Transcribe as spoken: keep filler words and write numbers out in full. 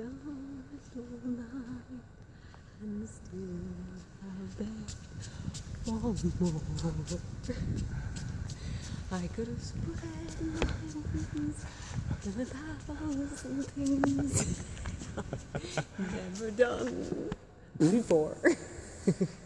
starless night, and still I beg for more. I could have spread my wings and a thousand things never done before.